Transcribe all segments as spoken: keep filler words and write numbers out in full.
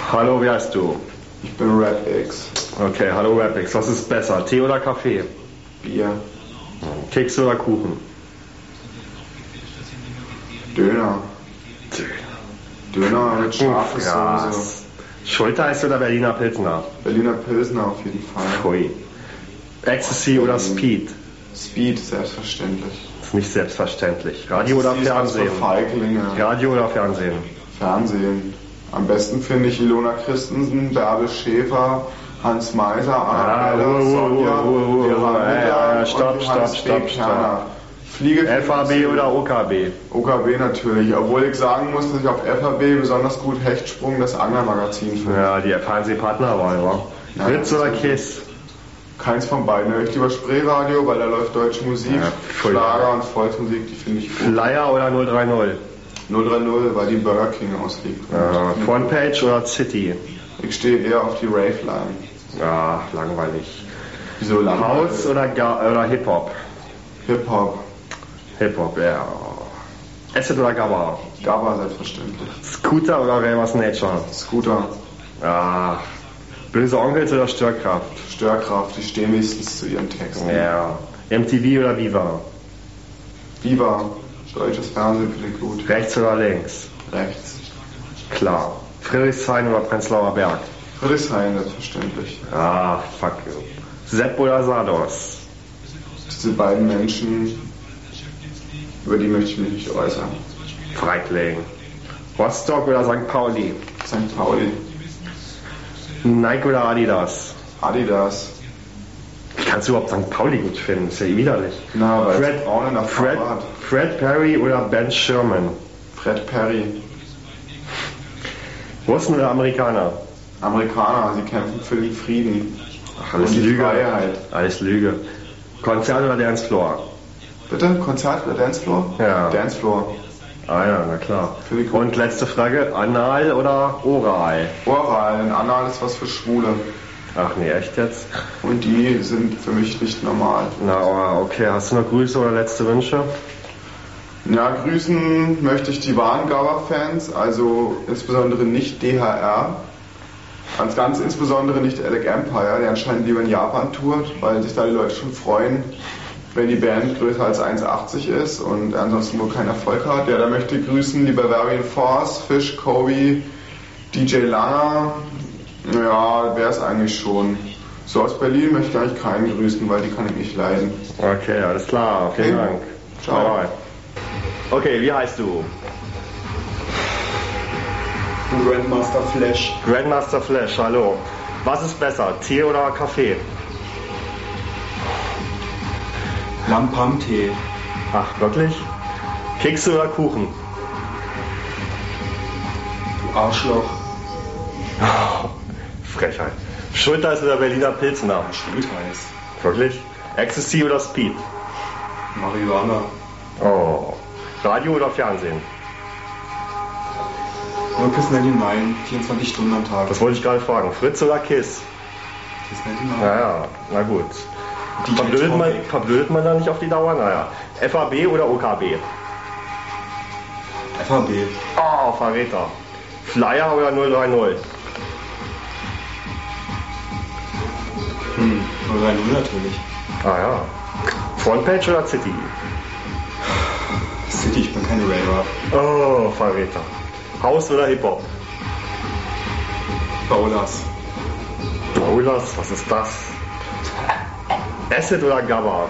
Hallo, wie heißt du? Ich bin RapX. Okay, hallo RapX. Was ist besser, Tee oder Kaffee? Bier. Keks oder Kuchen? Döner. Döner. Döner mit scharfer Ja. Soße. Schulteis oder Berliner Pilsner? Berliner Pilsner auf jeden Fall. Pfui. Ecstasy oder Speed? Speed, selbstverständlich. Das ist nicht selbstverständlich. Radio oder Ecstasy ist was Fernsehen? für Feiglinge. Radio oder Fernsehen? Fernsehen. Am besten finde ich Ilona Christensen, Bärbel Schäfer, Hans Meiser, Ah, Anna Bella, uh, uh, Sonja, uh, uh, uh, Vera uh, Müller ja, ja, und stopp, Johannes stopp, stopp, B. Kerner. Fliege F A B oder O K B? O K B natürlich, obwohl ich sagen muss, dass ich auf F A B besonders gut Hechtsprung, das Anglermagazin finde. Ja, die Fernsehpartnerwahl, wa? Ja, Fritz oder das- Kiss? Keins von beiden. Höre ich lieber Spreeradio, weil da läuft deutsche Musik, Ja, voll Schlager geil. und Volksmusik, die finde ich gut. Flyer oder null drei null? null drei null, weil die Burger King ausliegt. Äh, Frontpage oder City? Ich stehe eher auf die Rave-Line. Ja, langweilig. Wieso lang? House oder, Ga- oder Hip-Hop? Hip-Hop. Hip-Hop, ja. Acid oder Gabba? Gabba selbstverständlich. Scooter oder Ravers Nature? Scooter. Ja. Böse Onkels oder Störkraft? Störkraft, die stehen wenigstens zu ihren Texten. Ja. M T V oder Viva? Viva. Deutsches Fernsehen finde ich gut. Rechts oder links? Rechts. Klar. Friedrichshain oder Prenzlauer Berg? Friedrichshain selbstverständlich. Ah, fuck you. Sepp oder Sados? Diese beiden Menschen, über die möchte ich mich nicht äußern. Freitling. Rostock oder Sankt Pauli? Sankt Pauli. Nike oder Adidas? Adidas. Wie kannst du überhaupt Sankt Pauli gut finden? Ist ja eh widerlich. Na, weil Fred, Frauen in der Fred, Farbe hat. Fred Perry oder Ben Sherman? Fred Perry. Russen oder Amerikaner? Amerikaner, sie kämpfen für den Frieden. Ach, alles und die Lüge. Freiheit. Alles Lüge. Konzert oder Dancefloor? Bitte? Konzert oder Dancefloor? Ja. Dancefloor. Ah ja, na klar. Finde ich gut. Und letzte Frage, Anal oder Oral? Oral, ein Anal ist was für Schwule. Ach nee, echt jetzt? Und die sind für mich nicht normal. Na, oh, okay, hast du noch Grüße oder letzte Wünsche? Ja, grüßen möchte ich die wahren Gabba-Fans, also insbesondere nicht D H R. Ganz, ganz insbesondere nicht Alec Empire, der anscheinend lieber in Japan tourt, weil sich da die Leute schon freuen, wenn die Band größer als eins achtzig ist und ansonsten wohl keinen Erfolg hat. Ja, da möchte ich grüßen die Bavarian Force, Fish, Kobe, D J Langer. Ja, wäre es eigentlich schon. So aus Berlin möchte ich eigentlich keinen grüßen, weil die kann ich nicht leiden. Okay, alles klar, vielen Okay. Dank. Ciao. Bye, bye. Okay, wie heißt du? Grandmaster Flash. Grandmaster Flash, hallo. Was ist besser, Tee oder Kaffee? Lampam-Tee. Ach, wirklich? Kekse oder Kuchen? Du Arschloch. Frechheit. Schulteis oder Berliner Pilsner? Schultheiß. Wirklich? Ecstasy oder Speed? Marihuana. Oh. Radio oder Fernsehen? Wirkus neunundneunzig, vierundzwanzig Stunden am Tag. Das wollte ich gerade fragen. Fritz oder Kiss? Das neunundneunzig. Naja, na gut. Die Verblödet man, Topic. verblödet man da nicht auf die Dauer? Naja. F A B oder O K B? F A B. Oh, Verräter. Flyer oder null drei null? Hm, null drei null natürlich. Ah ja. Frontpage oder City? City, ich bin keine Raver. Oh, Verräter. House oder Hip-Hop? Bowlers. Bowlers, was ist das? Acid oder Gabba?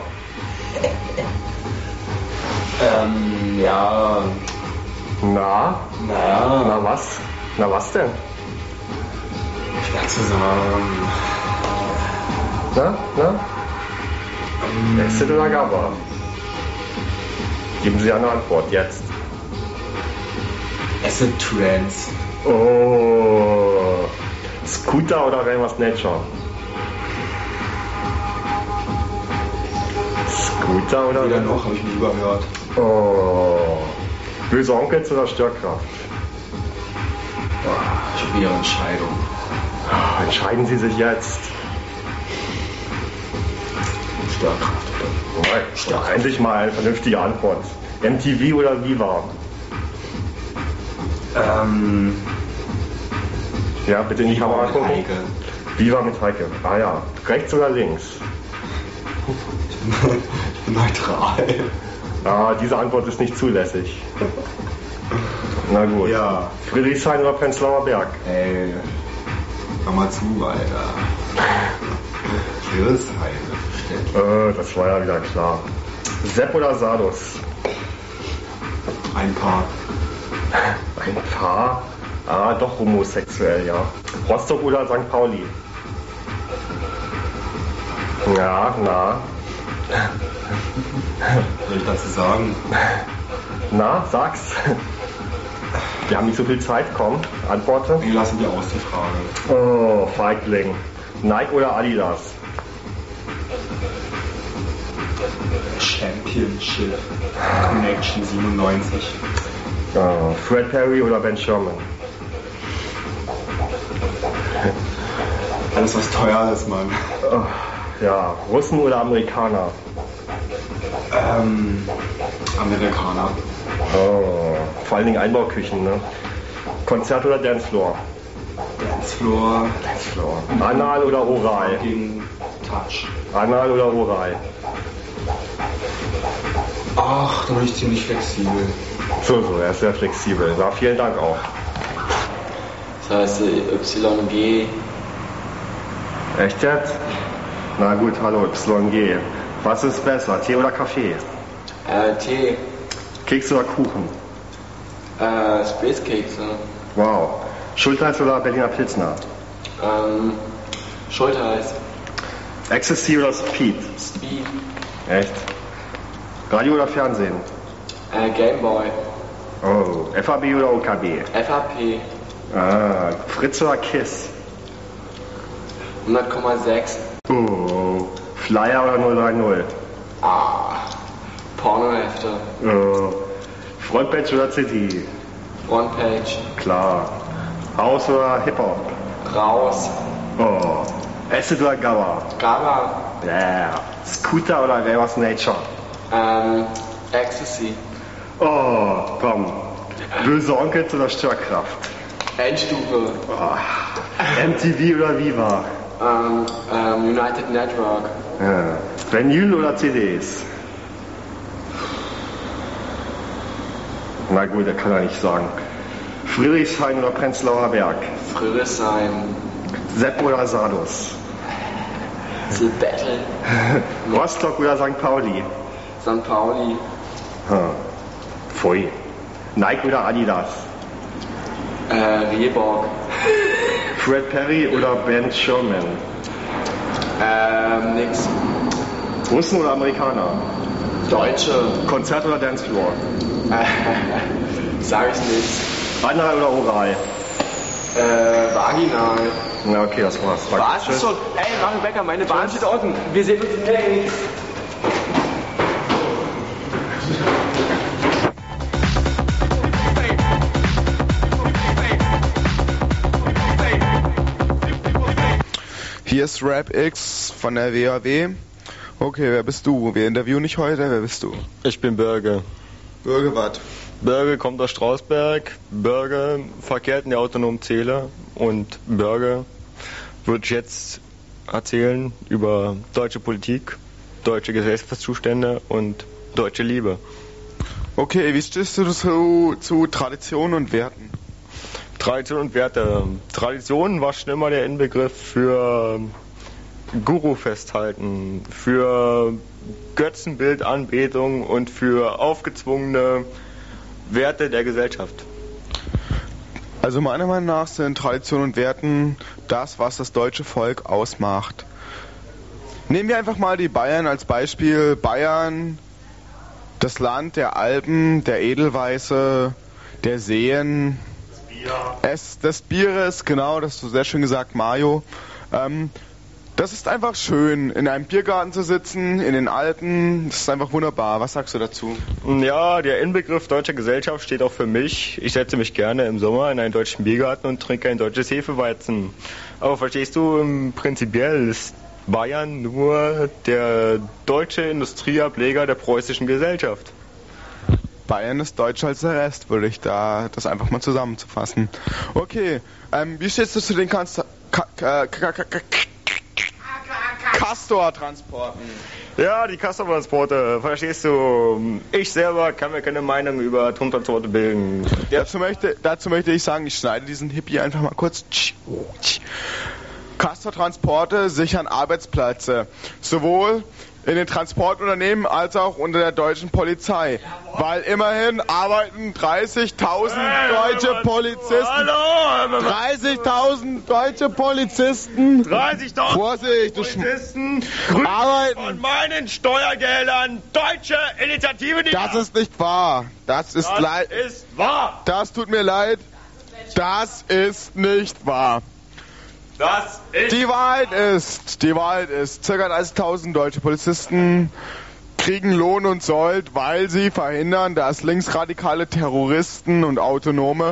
Ähm, ja. Na? Naja. Na was? Na was denn? Schwer zu sagen. Na? Na? Acid oder Gabba? Geben Sie eine Antwort, jetzt. Acid Trance. Oh. Scooter oder Ravers Nature? Scooter oder... Weder noch, habe ich nie überhört. Oh. Böse Onkels oder Störkraft? Boah, schwere Entscheidung. Ah, entscheiden Sie sich jetzt. Störkraft. Nein, Störkraft. endlich mal eine vernünftige Antwort. M T V oder Viva? Ähm. Ja, bitte in die Kamera mit gucken. Heike. Viva mit Heike. Ah ja, rechts oder links? Ich bin neutral. Ah, diese Antwort ist nicht zulässig. Na gut. Ja. Friedrichshain oder Prenzlauer Berg? Ey, hör mal zu, Alter. Friedrichshain. Äh, das war ja wieder klar. Sepp oder Sadus? Ein Paar. Ein Paar? Ah, doch homosexuell, ja. Rostock oder Sankt Pauli? Ja, na. Was soll ich dazu sagen? Na, sag's. Wir haben nicht so viel Zeit, komm, antworte. Wir lassen die aus, die Frage. Oh, Feigling. Nike oder Adidas? Championship Connection siebenundneunzig. Oh, Fred Perry oder Ben Sherman? Alles was teuer ist, Mann. Oh, ja, Russen oder Amerikaner? Ähm, Amerikaner. Oh, vor allen Dingen Einbauküchen, ne? Konzert oder Dancefloor? Dancefloor. Dancefloor. Anal oder Oral? Gegen Touch. Anal oder Oral? Ach, da bin ich ziemlich flexibel. So, so, er ist sehr flexibel. Na, vielen Dank auch. Das heißt Y G. Echt jetzt? Na gut, hallo, Y G. Was ist besser, Tee oder Kaffee? Äh, Tee. Keks oder Kuchen? Äh, Spacekekse. Wow. Schulteis oder Berliner Pilsner? Ähm, Schultereis. Ecstasy oder Speed? Speed. Echt? Radio oder Fernsehen? Äh, Gameboy. Oh, F A B oder O K B? F A P. Ah, Fritz oder Kiss? hundert Komma sechs. Oh, Flyer oder null drei null? Ah. Pornohefte. Oh, Frontpage oder C D? Frontpage. Klar. House oder Hip-Hop? Raus. Oh, Acid oder Gabba? Gabba. Yeah. Scooter oder Ravers Nature? Ähm, Ecstasy. Oh, komm. Böse Onkels oder Störkraft? Endstufe. Oh. M T V oder Viva? Ähm, ähm, United Network. Ja. Vinyl oder C Ds? Na gut, er kann er nicht sagen. Friedrichshain oder Prenzlauer Berg? Friedrichshain. Sepp oder Sadus? The Battle. Rostock oder Sankt Pauli? Sankt Pauli. Hm. Pfui. Nike oder Adidas? Äh, Reebok. Fred Perry oder Ben Sherman? Ähm, nix. Russen oder Amerikaner? Deutsche. Konzert oder Dancefloor? Äh, sag ich nicht. Anal oder Oral? Äh, vaginal. Na okay, das war's. Danke. War's das schon? Ey, Martin Becker, meine Bahn steht unten. Wir sehen uns gleich. Hier ist Rap X von der W A W. Okay, wer bist du? Wir interviewen dich heute. Wer bist du? Ich bin Bürger. Bürger was? Bürger kommt aus Strausberg. Bürger verkehrt in der autonomen Zähler. Und Bürger wird jetzt erzählen über deutsche Politik, deutsche Gesellschaftszustände und deutsche Liebe. Okay, wie stehst du zu, zu Tradition und Werten? Tradition und Werte. Tradition war schon immer der Inbegriff für Guru festhalten, für Götzenbildanbetung und für aufgezwungene Werte der Gesellschaft. Also meiner Meinung nach sind Tradition und Werten das, was das deutsche Volk ausmacht. Nehmen wir einfach mal die Bayern als Beispiel. Bayern, das Land der Alpen, der Edelweiße, der Seen, es, des Bieres, genau, das hast du sehr schön gesagt, Mario. Ähm, das ist einfach schön, in einem Biergarten zu sitzen, in den Alpen, das ist einfach wunderbar. Was sagst du dazu? Ja, der Inbegriff deutscher Gesellschaft steht auch für mich. Ich setze mich gerne im Sommer in einen deutschen Biergarten und trinke ein deutsches Hefeweizen. Aber verstehst du, prinzipiell ist Bayern nur der deutsche Industrieableger der preußischen Gesellschaft. Bayern ist deutscher als der Rest, würde ich da das einfach mal zusammenzufassen. Okay, ähm, wie stehst du zu den Kanz- Ka- Ka- Ka- Ka- Ka- Castor-Transporten? Ja, die Castor-Transporte, verstehst du? Ich selber kann mir keine Meinung über Atomtransporte bilden. Dazu möchte, dazu möchte ich sagen, ich schneide diesen Hippie einfach mal kurz. Castor-Transporte sichern Arbeitsplätze, sowohl in den Transportunternehmen als auch unter der deutschen Polizei. Weil immerhin arbeiten dreißigtausend deutsche Polizisten. Hallo! dreißigtausend deutsche Polizisten. dreißigtausend Vorsicht, du Sch- Polizisten arbeiten. von meinen Steuergeldern deutsche Initiative. Die Das ist nicht wahr. Das ist das leid. ist wahr. Das tut mir leid. Das ist nicht wahr. Das ist Die Wahrheit ist, die Wahrheit ist, ca. dreißigtausend deutsche Polizisten kriegen Lohn und Sold, weil sie verhindern, dass linksradikale Terroristen und Autonome,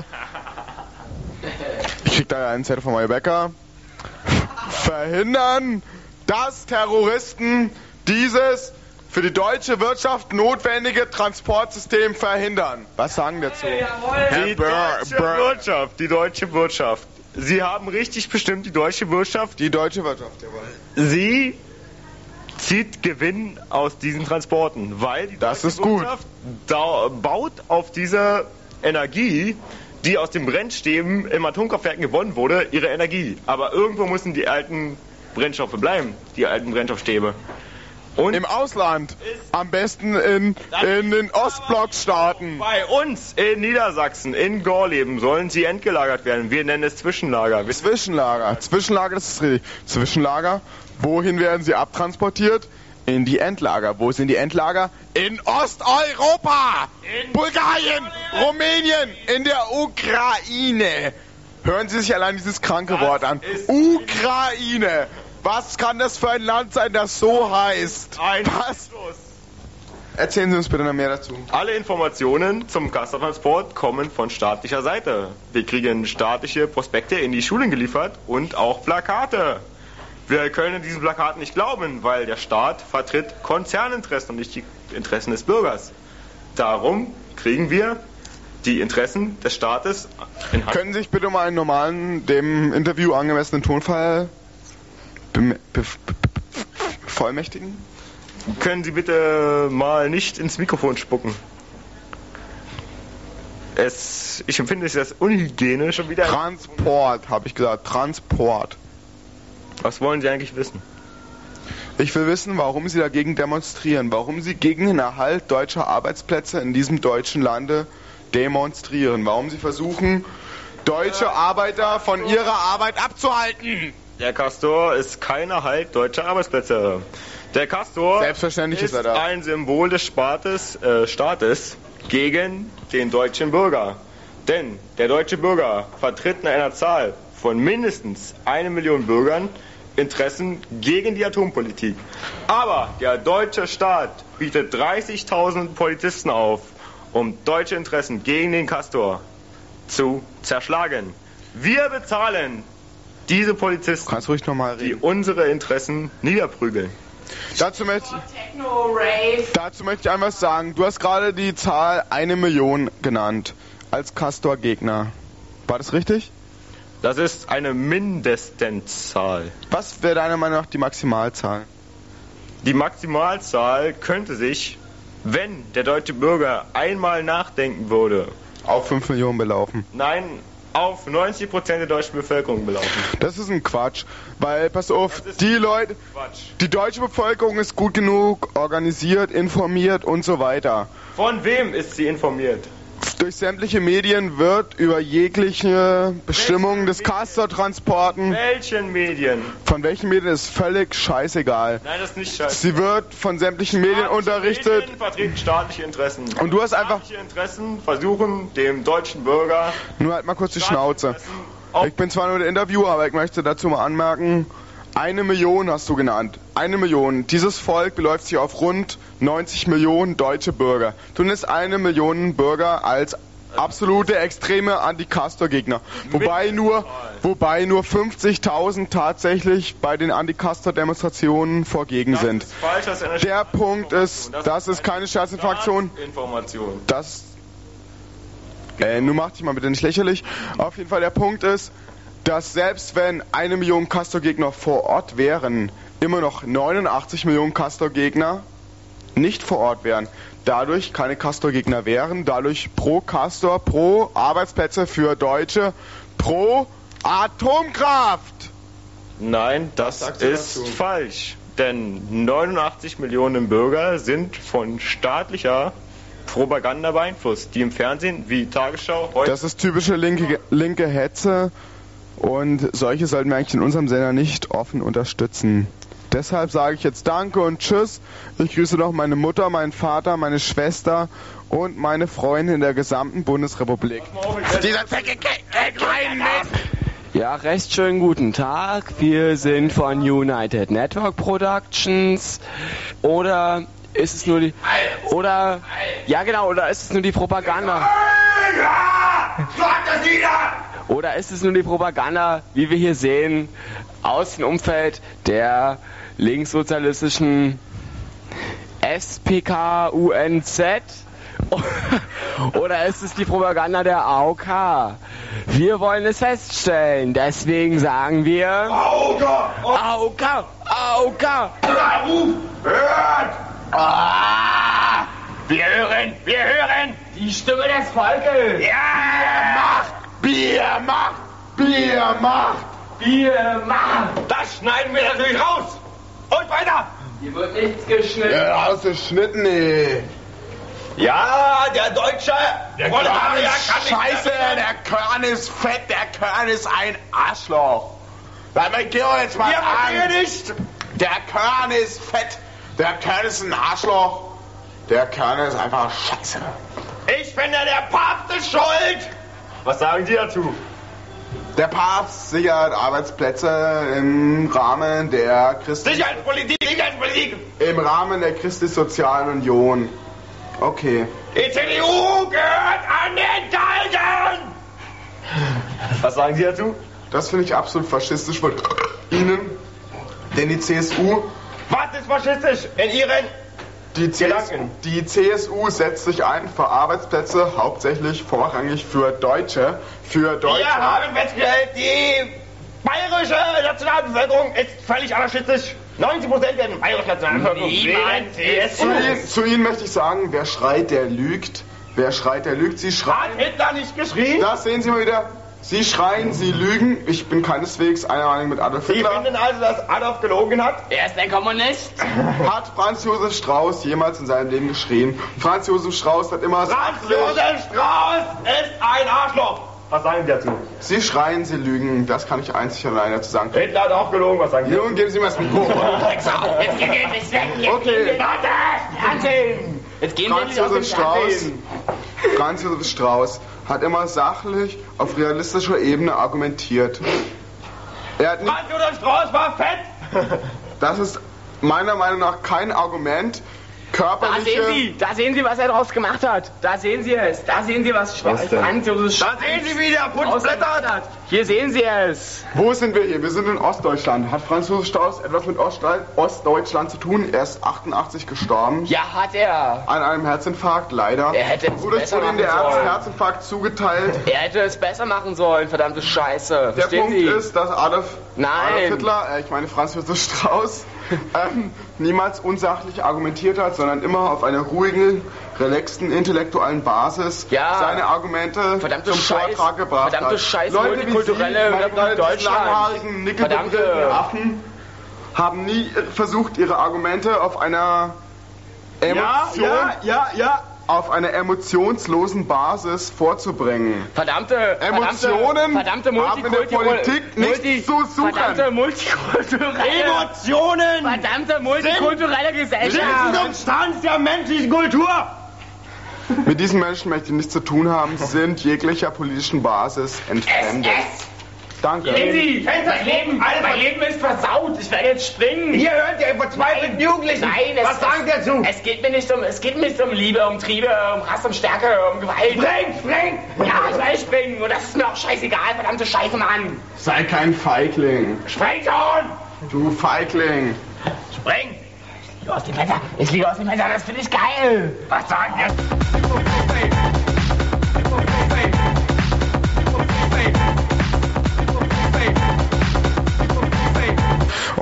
ich krieg da ja einen Zettel von meinem Bäcker, verhindern, dass Terroristen dieses für die deutsche Wirtschaft notwendige Transportsystem verhindern. Was sagen dazu? die deutsche Wirtschaft. Die deutsche Wirtschaft. Sie haben richtig bestimmt, die deutsche Wirtschaft. Die deutsche Wirtschaft, jawohl. Sie zieht Gewinn aus diesen Transporten, weil die Das deutsche ist gut. Wirtschaft da, baut auf diese Energie, die aus den Brennstäben im Atomkraftwerken gewonnen wurde, ihre Energie. Aber irgendwo müssen die alten Brennstoffe bleiben, die alten Brennstoffstäbe. Und Im Ausland, am besten in, in den Ostblockstaaten. bei uns in Niedersachsen, in Gorleben, sollen sie entgelagert werden. Wir nennen es Zwischenlager. Wir Zwischenlager, Zwischenlager, das ist richtig. Zwischenlager, wohin werden sie abtransportiert? In die Endlager. Wo sind die Endlager? In Osteuropa! In Bulgarien, Rumänien, in der Ukraine. Hören Sie sich allein dieses kranke Das Wort an. ist- Ukraine! Was kann das für ein Land sein, das so heißt? Ein Was? Erzählen Sie uns bitte noch mehr dazu. Alle Informationen zum Castortransport kommen von staatlicher Seite. Wir kriegen staatliche Prospekte in die Schulen geliefert und auch Plakate. Wir können diesen Plakaten nicht glauben, weil der Staat vertritt Konzerninteressen und nicht die Interessen des Bürgers. Darum kriegen wir die Interessen des Staates in Hand. Können Sie sich bitte mal einen normalen, dem Interview angemessenen Tonfall bem- be- be- bevollmächtigen? Können Sie bitte mal nicht ins Mikrofon spucken? Es, ich empfinde es als unhygienisch schon wieder. Transport, habe ich gesagt. Transport. Was wollen Sie eigentlich wissen? Ich will wissen, warum Sie dagegen demonstrieren. Warum Sie gegen den Erhalt deutscher Arbeitsplätze in diesem deutschen Lande demonstrieren. Warum Sie versuchen, deutsche Arbeiter von ihrer Arbeit abzuhalten. Der Castor ist kein Erhalt deutscher Arbeitsplätze. Der Castor Selbstverständlich ist ist er da. ein Symbol des Staates, äh, Staates gegen den deutschen Bürger. Denn der deutsche Bürger vertritt in einer Zahl von mindestens eine Million Bürgern Interessen gegen die Atompolitik. Aber der deutsche Staat bietet dreißigtausend Polizisten auf, um deutsche Interessen gegen den Castor zu zerschlagen. Wir bezahlen diese Polizisten, Kannst ruhig nochmal die reden. unsere Interessen niederprügeln. Dazu möchte, dazu möchte ich einfach sagen, du hast gerade die Zahl eine Million genannt als Castor-Gegner. War das richtig? Das ist eine Mindestzahl. Was wäre deiner Meinung nach die Maximalzahl? Die Maximalzahl könnte sich, wenn der deutsche Bürger einmal nachdenken würde, Auf fünf Millionen belaufen. nein, auf neunzig Prozent der deutschen Bevölkerung belaufen. Das ist ein Quatsch, weil, pass auf, Das ist die Leute, Quatsch. die deutsche Bevölkerung ist gut genug organisiert, informiert und so weiter. Von wem ist sie informiert? Durch sämtliche Medien wird über jegliche Bestimmungen des Castor-Transporten, Welchen Medien? von welchen Medien ist völlig scheißegal. Nein, das ist nicht scheiße. Sie wird von sämtlichen Medien Staatliche unterrichtet. Medien vertreten staatliche Interessen. Und du hast einfach- Staatliche Interessen versuchen, dem deutschen Bürger Nur halt mal kurz die Schnauze. Interessen auf- Ich bin zwar nur der Interviewer, aber ich möchte dazu mal anmerken, eine Million hast du genannt. Eine Million. Dieses Volk beläuft sich auf rund neunzig Millionen deutsche Bürger. Du nennst eine Million Bürger als absolute extreme Anti-Castor-Gegner. Wobei nur, wobei nur fünfzigtausend tatsächlich bei den Anti-Castor-Demonstrationen vorgegen Das sind. ist falsch, das ist eine Der Punkt ist, Staatinformation. das ist keine Scherzeinfraktion. Information. Das Äh, nun mach dich mal bitte nicht lächerlich. Auf jeden Fall der Punkt ist, dass selbst wenn eine Million Castor-Gegner vor Ort wären, immer noch neunundachtzig Millionen Castor-Gegner nicht vor Ort wären. Dadurch keine Castor-Gegner wären, dadurch pro Castor, pro Arbeitsplätze für Deutsche, pro Atomkraft. Nein, das ist dazu? falsch. Denn neunundachtzig Millionen Bürger sind von staatlicher Propaganda beeinflusst, die im Fernsehen wie Tagesschau heute... Das ist typische linke, linke Hetze und solche sollten wir eigentlich in unserem Sender nicht offen unterstützen. Deshalb sage ich jetzt Danke und Tschüss. Ich grüße noch meine Mutter, meinen Vater, meine Schwester und meine Freunde in der gesamten Bundesrepublik. Dieser Zecke kleinen Mist! Ja, recht schönen guten Tag. Wir sind von United Network Productions. Oder ist es nur die... Oder... Ja genau, oder ist es nur die Propaganda? Oder ist es nur die Propaganda, wie wir hier sehen, aus dem Umfeld der linkssozialistischen S P K U N Z? Oder ist es die Propaganda der A O K? Wir wollen es feststellen, deswegen sagen wir... A O K! A O K! A O K! Hört! Ah, wir hören, wir hören! Die Stimme des Volkes! Ja! Bier macht! Bier macht! Wir machen! Das schneiden wir natürlich raus! Und weiter! Hier wird nichts geschnitten. Ja, hast du geschnitten, ey. Ja, der Deutsche Der Proletarier kann nicht Scheiße, mehr der Körn ist fett, der Körn ist ein Arschloch. Bleib mal, geh doch jetzt mal Wir an. verstehen nicht! Der Körn ist fett, der Körn ist ein Arschloch. Der Körn ist einfach scheiße. Ich finde, der Papst ist schuld! Was sagen Sie dazu? Der Papst sichert Arbeitsplätze im Rahmen der Christi Sicherheitspolitik, Sicherheitspolitik! im Rahmen der Christlich-Sozialen Union. Okay. Die C D U gehört an den Galgen! Was sagen Sie dazu? Das finde ich absolut faschistisch von Ihnen. Denn die C S U, Was ist faschistisch in Ihren... die, C S, Gedanken. die C S U setzt sich ein für Arbeitsplätze, hauptsächlich vorrangig für Deutsche. Für Deutsche. Wir haben festgestellt, die bayerische Nationalbevölkerung ist völlig anarchistisch. neunzig Prozent der bayerischen Nationalbevölkerung wählen C S U. Zu Ihnen, zu Ihnen möchte ich sagen, wer schreit, der lügt. Wer schreit, der lügt. Sie Hat schreien. Hitler nicht geschrien? Das sehen Sie mal wieder. Sie schreien, Sie lügen. Ich bin keineswegs einer Meinung mit Adolf Sie Hitler. finden also, dass Adolf gelogen hat? Er ist ein Kommunist. Hat Franz Josef Strauß jemals in seinem Leben geschrien? Franz Josef Strauß hat immer Franz sachlich... Josef Strauß ist ein Arschloch! Was sagen Sie dazu? Sie schreien, Sie lügen. Das kann ich einzig und allein dazu sagen. Hitler hat auch gelogen, was sagen Sie? Nun geben Sie mir das Mikro. Jetzt gehen wir nicht weg. Jetzt Okay. gehen wir warte. Fernsehen. Jetzt gehen wir Franz nicht aus dem Josef Strauß, Fernsehen. Franz Josef Strauß hat immer sachlich auf realistischer Ebene argumentiert. Er hat nicht, Franz Josef Strauß war fett! das ist meiner Meinung nach kein Argument. Da Körperliche... sehen Sie, da sehen Sie, was er draus gemacht hat. Da sehen Sie es. Da sehen Sie, was Was denn? Franz Josef Da sehen Sie, wie der Putz blättert! hat. Hier sehen Sie es. Wo sind wir hier? Wir sind in Ostdeutschland. Hat Franz Josef Strauß etwas mit Ostdeut- Ostdeutschland zu tun? Er ist achtundachtzig gestorben. Ja, hat er. An einem Herzinfarkt, leider. Er hätte es Wurde besser wurde ihm der machen sollen. Herzinfarkt zugeteilt. Er hätte es besser machen sollen, verdammte Scheiße. Der Verstehen Punkt Sie? ist, dass Adolf, Nein. Adolf Hitler, äh, ich meine Franz Josef Strauß, ähm, niemals unsachlich argumentiert hat, sondern immer auf einer ruhigen, relaxten, intellektuellen Basis Ja. seine Argumente Verdammte zum Scheiß- Vortrag gebracht verdammte hat. Scheiß Leute wie multikulturelle Sie, meine Republik gerade diesen Deutschland. langhaarigen, nickelbebrillten Verdammte- Affen, haben nie versucht, ihre Argumente auf einer Emotion, ja, ja! auf einer emotionslosen Basis vorzubringen. Verdammte, Emotionen verdammte, verdammte haben in der Politik nichts zu suchen. Verdammte multikulturelle, Emotionen verdammte multikulturelle sind Gesellschaft. Substanz der menschlichen Kultur! Mit diesen Menschen möchte ich nichts zu tun haben. Sie sind jeglicher politischen Basis entfremdet. Danke. Sehen Sie, mein Leben, mein Leben ist versaut. Ich werde jetzt springen. Hier hört ihr verzweifelten Jugendlichen! Nein, es, Was sagen Sie dazu? Es geht mir nicht um, es geht mir nicht um Liebe, um Triebe, um Hass, um Stärke, um Gewalt. Spring, spring! Ja, ich werde springen und das ist mir auch scheißegal, verdammte Scheiße, Mann. Sei kein Feigling. Spring schon! Du Feigling. Spring! Ich liege aus dem Fenster, ich liege aus dem Fenster, das finde ich geil. Was sagen Sie?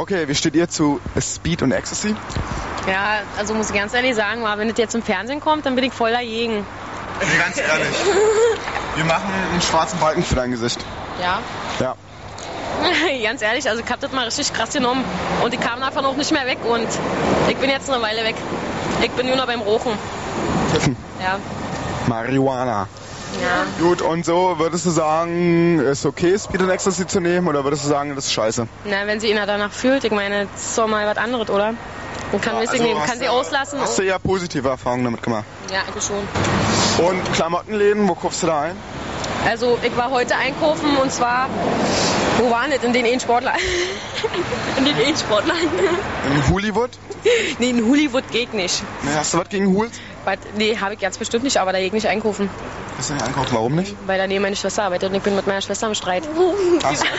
Okay, wie steht ihr zu Speed und Ecstasy? Ja, also muss ich ganz ehrlich sagen, mal, wenn das jetzt im Fernsehen kommt, dann bin ich voll dagegen. Ganz ehrlich. Wir machen einen schwarzen Balken für dein Gesicht. Ja? Ja. Ganz ehrlich, also ich hab das mal richtig krass genommen und ich kam davon auch nicht mehr weg und ich bin jetzt eine Weile weg. Ich bin nur noch beim Rauchen. Kiffen. Ja. Marihuana. Ja. Gut, und so würdest du sagen, ist okay, Speed und Ecstasy zu nehmen, oder würdest du sagen, das ist scheiße? Na, wenn sie ihn danach fühlt, ich meine, das ist doch mal was anderes, oder? Und kann, Ja, also nehmen, kann sie du, auslassen. Hast du ja positive Erfahrungen damit gemacht. Ja, ich schon. Und Klamottenläden, wo kaufst du da ein? Also, ich war heute einkaufen und zwar, wo waren das? In den E-Sportler. In den E-Sportler. In Hollywood? Nee, in Hollywood geht nicht. Nee, hast du was gegen Hools? Was? Nee, habe ich ganz bestimmt nicht, aber da geht nicht einkaufen. Willst du nicht einkaufen? Warum nicht? Weil da neben meine Schwester arbeitet und ich bin mit meiner Schwester im Streit. Ach so.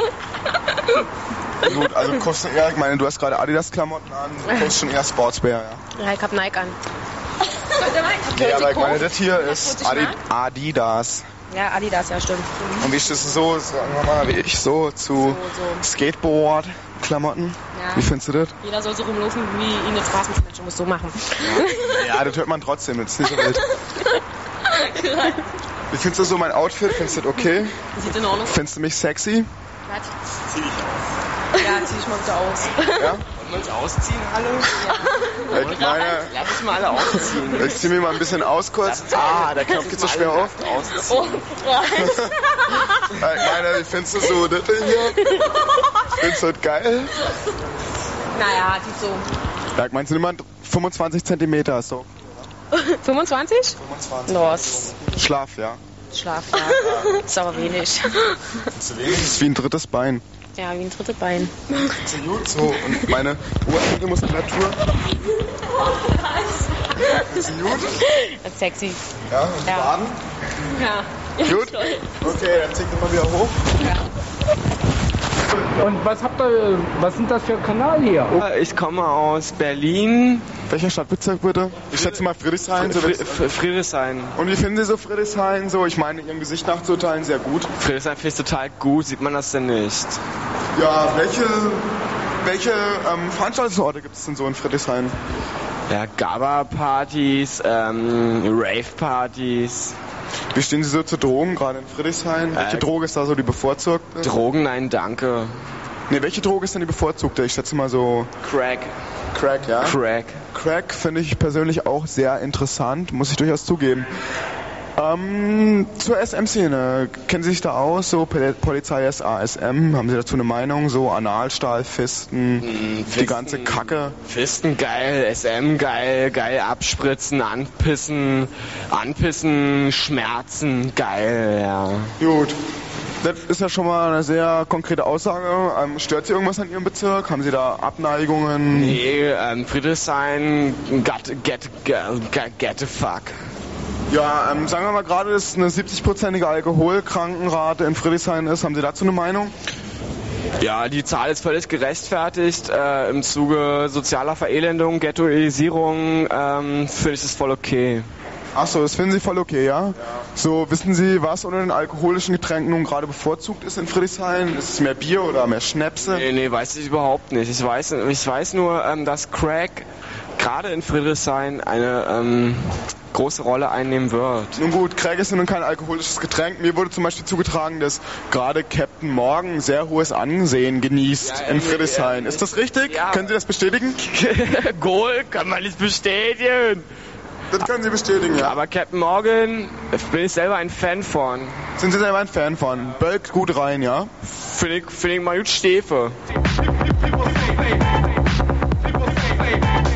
Gut, also kaufst du eher, ich meine, du hast gerade Adidas-Klamotten an, du kaufst schon eher Sportswear, ja? Ja, ich hab Nike an. Nee, aber ich meine, das hier ist Adi Adidas. Ja, Adidas, ja, stimmt. Und wie stehst du so, sagen wir mal, wie ich, so zu So, so. Skateboard-Klamotten? Ja. Wie findest du das? Jeder soll so rumlaufen, wie ihn eine Straßenmensch muss so machen. Ja, das hört man trotzdem, das ist nicht so wild. Wie findest du so mein Outfit? Findest du das okay? Sieht in Ordnung aus. Findest du mich sexy? Was? Zieh dich aus. Ja, zieh dich mal bitte aus. Ja? Wollen wir uns ausziehen, alle? Ja. Ich meine, Lass uns mal alle ausziehen. ich zieh mich mal ein bisschen aus kurz. Ah, der Knopf geht so schwer auf. Oh, Ich meine, wie findest du so das hier? Findest du das geil? naja, sieht so. Ja, meinst du immer fünfundzwanzig Zentimeter, so? fünfundzwanzig? fünfundzwanzig. Los. Schlaf, ja. Schlaf, ja. Ist aber wenig. Zu wenig? Das ist wie ein drittes Bein. Ja, wie ein drittes Bein. So gut. So, und meine Oberschenkelmuskulatur. Ist sie gut? Das ist sexy. Ja, und die Ja. Waden? Ja. Gut? Okay, dann zieh ich mal wieder hoch. Und was habt ihr, was sind das für ein Kanal hier? Ich komme aus Berlin. Welcher Stadtbezirk bitte? Ich schätze mal Friedrichshain. So Fri- Fri- Friedrichshain. und wie finden Sie so Friedrichshain? So, ich meine, Ihrem Gesicht nachzuurteilen, sehr gut. Friedrichshain finde ich total gut, sieht man das denn nicht? Ja, welche, welche ähm, Veranstaltungsorte gibt es denn so in Friedrichshain? Ja, Gabba-Partys, ähm, Rave-Partys. Wie stehen Sie so zu Drogen, gerade in Friedrichshain? Welche Äh, Droge ist da so die bevorzugte? Drogen, nein, danke. Ne, welche Droge ist denn die bevorzugte? Ich schätze mal so Crack. Crack, ja? Crack. Crack finde ich persönlich auch sehr interessant, muss ich durchaus zugeben. Ähm, zur S M-Szene, kennen Sie sich da aus, so Pol- Polizei S A S M, haben Sie dazu eine Meinung, so Analstahl, Fisten, die Fisten- ganze Kacke? Fisten geil, S M geil, geil abspritzen, anpissen, anpissen, Schmerzen geil, ja. Gut, das ist ja schon mal eine sehr konkrete Aussage. Ähm, stört Sie irgendwas an Ihrem Bezirk? Haben Sie da Abneigungen? Nee, ähm, Friedrichshain, get, get, get, get the fuck. Ja, ähm, sagen wir mal gerade, dass eine siebzig-prozentige Alkoholkrankenrate in Friedrichshain ist. Haben Sie dazu eine Meinung? Ja, die Zahl ist völlig gerechtfertigt. Äh, Im Zuge sozialer Verelendung, Ghettoisierung ähm, finde ich das voll okay. Achso, das finden Sie voll okay, ja? Ja. So, wissen Sie, was unter den alkoholischen Getränken nun gerade bevorzugt ist in Friedrichshain? Ist es mehr Bier oder mehr Schnäpse? Nee, nee, weiß ich überhaupt nicht. Ich weiß, ich weiß nur, ähm, dass Crack gerade in Friedrichshain eine ähm, große Rolle einnehmen wird. Nun gut, Crack ist ja nun kein alkoholisches Getränk. Mir wurde zum Beispiel zugetragen, dass gerade Captain Morgan sehr hohes Ansehen genießt Ja, in nee, Friedrichshain. ja, Ist das richtig? ja. Können Sie das bestätigen? Goal kann man nicht bestätigen. Das können Sie bestätigen, ja. Aber Captain Morgan bin ich selber ein Fan von. Sind Sie selber ein Fan von? Bölkt gut rein, ja? Finde ich, find ich mal gut Stefe. People say, people say,